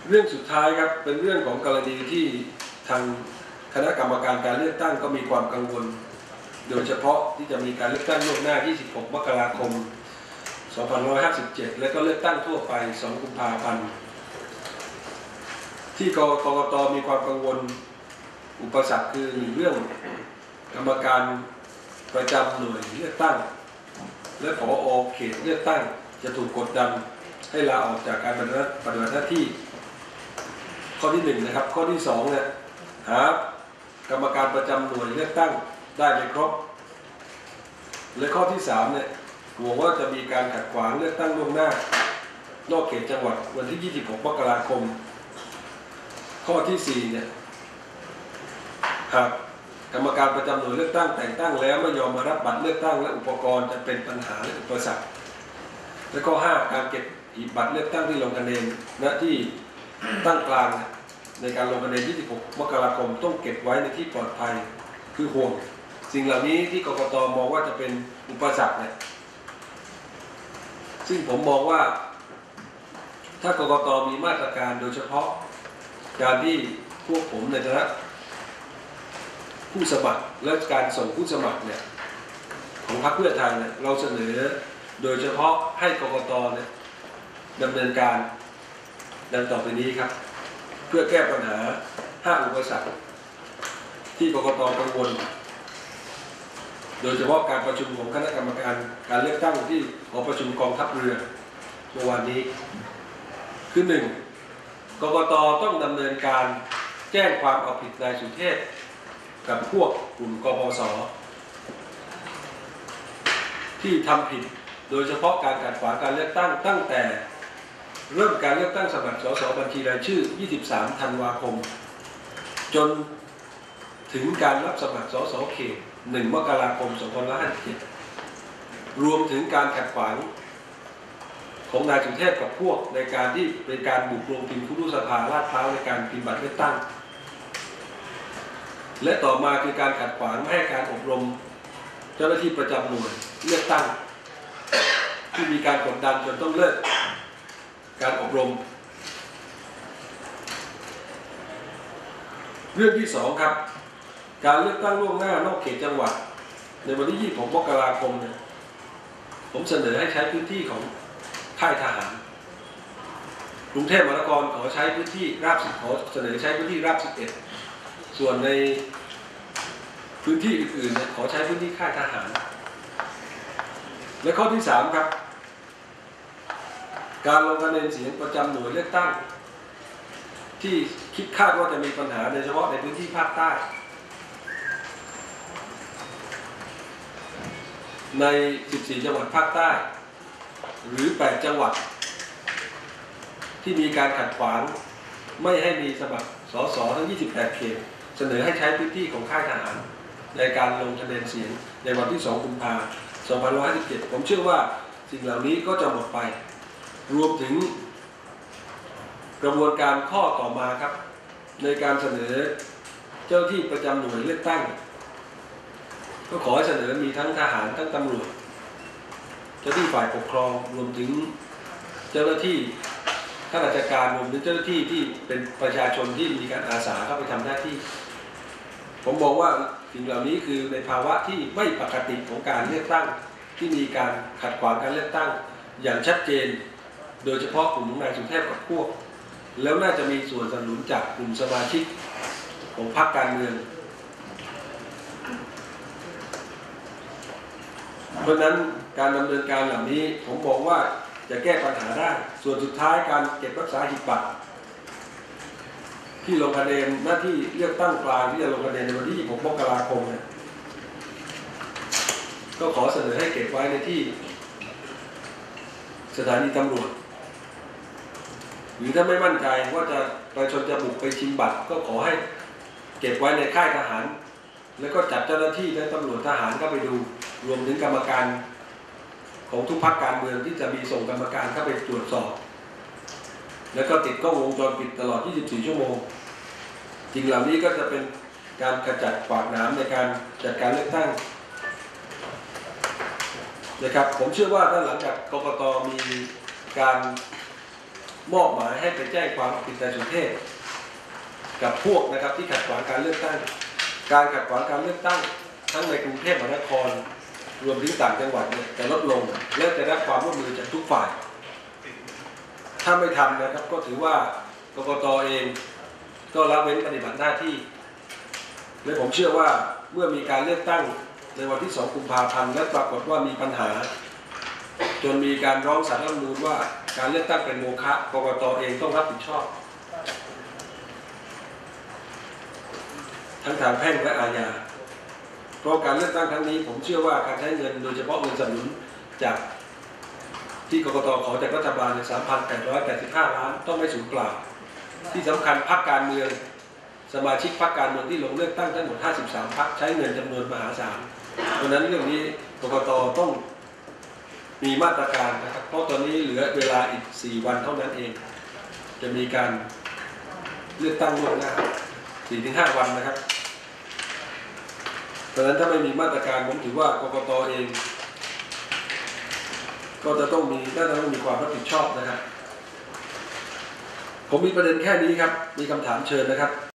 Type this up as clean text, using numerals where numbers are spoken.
เรื่องสุดท้ายครับเป็นเรื่องของกรณีที่ทางคณะกรรมการการเลือกตั้งก็มีความกังวลโดยเฉพาะที่จะมีการเลือกตั้งล่วงหน้า 26 มกราคม 2557 และก็เลือกตั้งทั่วไป 2 กุมภาพันธ์ ที่กกต.มีความกังวลอุปสรรคคือเรื่องกรรมการประจำหน่วยเลือกตั้งและผอ.เขตเลือกตั้งจะถูกกดดันให้ลาออกจากการปฏิบัติหน้าที่ข้อที่1นะครับข้อที่2เนี่ยหากรรมการประจำหน่วยเลือกตั้งได้ไม่ครบและข้อที่3เนี่ยกลัวว่าจะมีการขัดขวางเลือกตั้งล่วงหน้านอกเขตจังหวัดวันที่ 26 มกราคมข้อที่4เนี่ยหากกรรมการประจำหน่วยเลือกตั้งแต่งตั้งแล้วไม่ยอมมารับบัตรเลือกตั้งและอุปกรณ์จะเป็นปัญหาและอุปสรรคและข้อ5การเก็บหีบบัตรเลือกตั้งที่ลงคะแนนณที่ตั้งกลางในการลงคะแนน 26 มกราคมต้องเก็บไว้ในที่ปลอดภัยคือห่วงสิ่งเหล่านี้ที่กกต.มองว่าจะเป็นอุปสรรคเนี่ยซึ่งผมมองว่าถ้ากกต.มีมาตรการโดยเฉพาะการที่พวกผมในฐานะผู้สมัครและการส่งผู้สมัครเนี่ยของพรรคเพื่อไทยเนี่ยเราเสนอโดยเฉพาะให้กกต.เนี่ยดำเนินการดังต่อไปนี้ครับเพื่อแก้ปัญหา5 อุปสรรคที่กกต.กังวลโดยเฉพาะการประชุมของคณะกรรมการการเลือกตั้งที่หอประชุมกองทัพเรือเมื่อวานนี้คือ 1. กกต.ต้องดำเนินการแจ้งความเอาผิดนายสุเทพกับพวกกลุ่มกปส.ที่ทำผิดโดยเฉพาะการขัดขวางการเลือกตั้งตั้งแต่เริ่มการเลือกตั้งสมัครสสบัญชีรายชื่อ 23 ธันวาคมจนถึงการรับสมัครสสเขต 1 มกราคม 2557 รวมถึงการขัดขวางของนายสุเทพกับพวกในการที่เป็นการบุกโรงพิมพ์ผู้ดูสภาลาดพร้าวในการพิมพ์บัตรเลือกตั้งและต่อมาคือการขัดขวางไม่ให้การอบรมเจ้าหน้าที่ประจำหน่วยเลือกตั้งที่มีการกดดันจนต้องเลิกการอบรมเรื่องที่2ครับการเลือกตั้งล่วงหน้านอกเขตจังหวัดในวันที่ 26 มกราคมเนี่ยผมเสนอให้ใช้พื้นที่ของค่ายทหารกรุงเทพมหานครขอใช้พื้นที่ราบ10ขอเสนอใช้พื้นที่ราบ11ส่วนในพื้นที่อื่นๆเนี่ยขอใช้พื้นที่ค่ายทหารและข้อที่3ครับการลงคะแนนเสียงประจำหน่วยเลือกตั้งที่คาดว่าจะมีปัญหาโดยเฉพาะในพื้นที่ภาคใต้ใน14 จังหวัดภาคใต้หรือ8 จังหวัดที่มีการขัดขวางไม่ให้มีสมัครสสทั้ง 28 เขตเสนอให้ใช้พื้นที่ของค่ายทหารในการลงคะแนนเสียงในวันที่ 2 กุมภาพันธ์ 2557 ผมเชื่อว่าสิ่งเหล่านี้ก็จะหมดไปรวมถึงกระบวนการข้อต่อมาครับในการเสนอเจ้าที่ประจำหน่วยเลือกตั้งก็ขอให้เสนอมีทั้งทหารทั้งตำรวจเจ้าที่ฝ่ายปกครองรวมถึงเจ้าหน้าที่ข้าราชการรวมถึงเจ้าหน้าที่ที่เป็นประชาชนที่มีการอาสาเข้าไปทำหน้าที่ผมบอกว่าสิ่งเหล่านี้คือในภาวะที่ไม่ปกติของการเลือกตั้งที่มีการขัดขวางการเลือกตั้งอย่างชัดเจนโดยเฉพาะกลุ่มนายสุเทพกับพวกแล้วน่าจะมีส่วนสนับสนุนจากกลุ่มสมาชิกของพรรคการเมืองเพราะนั้นการดำเนินการเหล่านี้ผมบอกว่าจะแก้ปัญหาได้ส่วนสุดท้ายการเก็บรักษาหีบบัตรที่ลงคะแนนหน้าที่เลือกตั้งกลางที่จะลงคะแนนในวันที่ 26 มกราคมเนี่ยก็ขอเสนอให้เก็บไว้ในที่สถานีตำรวจหรือถ้าไม่มั่นใจว่าจะประชาชนจะบุกไปชิงบัตรก็ขอให้เก็บไว้ในค่ายทหารแล้วก็จัดเจ้าหน้าที่และตำรวจทหารเข้าไปดูรวมถึงกรรมการของทุกพรรคการเมืองที่จะมีส่งกรรมการเข้าไปตรวจสอบแล้วก็ติดกล้องวงจรปิดตลอด 24 ชั่วโมงสิ่งเหล่านี้ก็จะเป็นการกระจัดขวากหนามในการจัดการเลือกตั้งนะครับผมเชื่อว่าถ้าหลังจากกกต.มีการมอบหมายให้ไปแจ้งความผิดนายสุเทพกับพวกนะครับที่ขัดขวางการเลือกตั้งการขัดขวางการเลือกตั้งทั้งในกรุงเทพมหานครรวมถึงต่างจังหวัดเนี่ยจะลดลงและจะได้ความร่วมมือจากทุกฝ่ายถ้าไม่ทำนะครับก็ถือว่ากกต.เองก็ละเว้นปฏิบัติหน้าที่และผมเชื่อว่าเมื่อมีการเลือกตั้งในวันที่ 2 กุมภาพันธ์และปรากฏว่ามีปัญหาจนมีการร้องศาลรัฐธรรมนูญว่าการเลือกตั้งเป็นโมฆะกกต.เองต้องรับผิดชอบทั้งทางแพ่งและอาญาเพราะการเลือกตั้งครั้งนี้ผมเชื่อว่าการใช้เงินโดยเฉพาะเงินสนับสนุนจากที่กกต.ขอจากรัฐบาลใน 3,885 ล้านต้องไม่สูญเปล่าที่สำคัญพรรคการเมืองสมาชิกพรรคการเมืองที่ลงเลือกตั้งทั้งหมด 53 พรรคใช้เงินจำนวนมหาศาลเพราะนั้นเรื่องนี้กกต.ต้องมีมาตรการนะครับเพราะตอนนี้เหลือเวลาอีก 4 วันเท่านั้นเองจะมีการเลือกตั้งล่วงหน้า 4-5 วันนะครับเพราะฉะนั้นถ้าไม่มีมาตรการผมถือว่ากกต.เองก็จะต้องมีความรับผิดชอบนะครับผมมีประเด็นแค่นี้ครับมีคำถามเชิญนะครับ